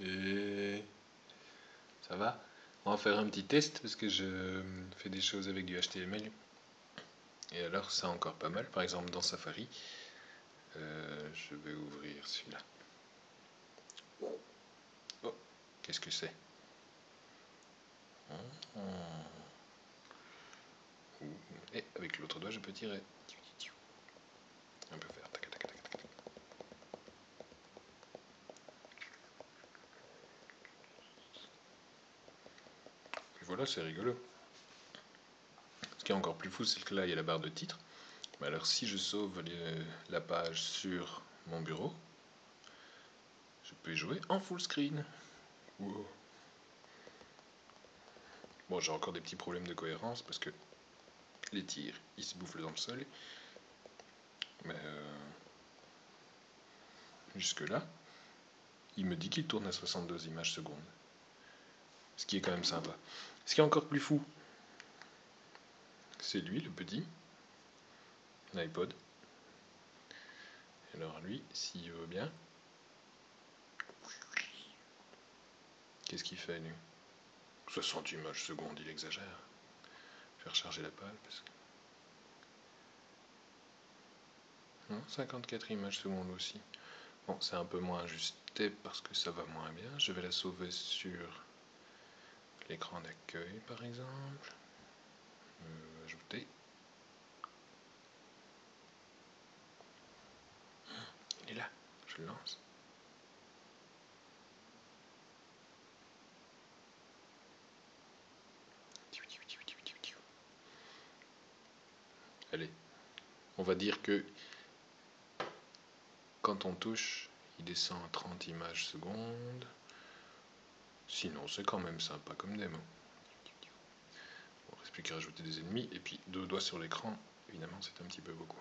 Et ça va? On va faire un petit test parce que je fais des choses avec du HTML. Et alors ça encore pas mal. Par exemple dans Safari, je vais ouvrir celui-là. Oh, qu'est-ce que c'est? Et avec l'autre doigt je peux tirer. On peut faire tac tac tac tac. Et voilà, c'est rigolo. Ce qui est encore plus fou, c'est que là il y a la barre de titre. Mais alors si je sauve la page sur mon bureau, je peux y jouer en full screen. Wow. Bon, j'ai encore des petits problèmes de cohérence parce que les tirs, ils se bouffent dans le sol. Mais jusque là, il me dit qu'il tourne à 62 images secondes. Ce qui est quand même sympa. Ce qui est encore plus fou, c'est lui, le petit, l'iPod. Alors lui, s'il veut bien, qu'est-ce qu'il fait lui? 60 images secondes, il exagère. Je vais recharger la page parce que... Non, 54 images secondes aussi. Bon, c'est un peu moins ajusté parce que ça va moins bien. Je vais la sauver sur l'écran d'accueil par exemple. Ajouter. Il est là, je le lance. Allez, on va dire que quand on touche, il descend à 30 images secondes. Sinon, c'est quand même sympa comme démo. Il ne reste plus qu'à rajouter des ennemis. Et puis, 2 doigts sur l'écran, évidemment, c'est un petit peu beaucoup.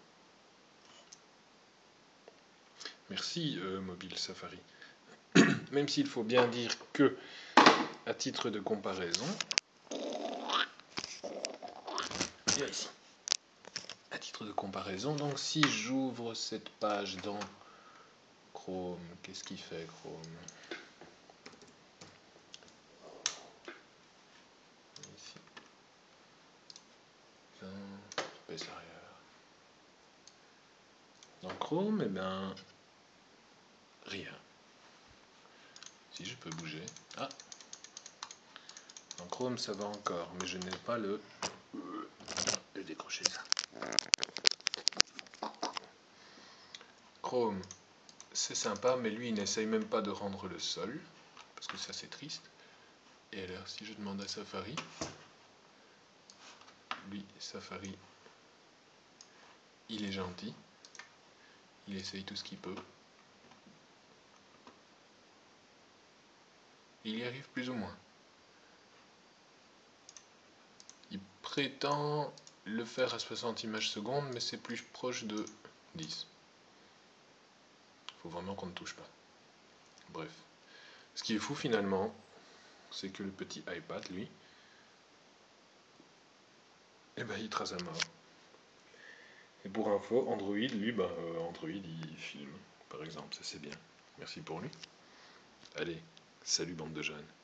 Merci, Mobile Safari. Même s'il faut bien dire que, à titre de comparaison, viens ici. À titre de comparaison, donc si j'ouvre cette page dans Chrome, qu'est-ce qu'il fait Chrome? Ici. Baisse arrière. Dans Chrome, eh bien, rien. Si je peux bouger. Ah, dans Chrome ça va encore, mais je n'ai pas le décrocher ça. Chrome, c'est sympa, mais lui il n'essaye même pas de rendre le sol, parce que ça c'est triste. Et alors si je demande à Safari, lui Safari, il est gentil, il essaye tout ce qu'il peut. Il y arrive plus ou moins. Il prétend le faire à 60 images secondes, mais c'est plus proche de 10. Faut vraiment qu'on ne touche pas. Bref. Ce qui est fou finalement, c'est que le petit iPad, lui, eh ben, il trace à mort. Et pour info, Android, lui, Android, il filme, par exemple, ça c'est bien. Merci pour lui. Allez, salut bande de jeunes.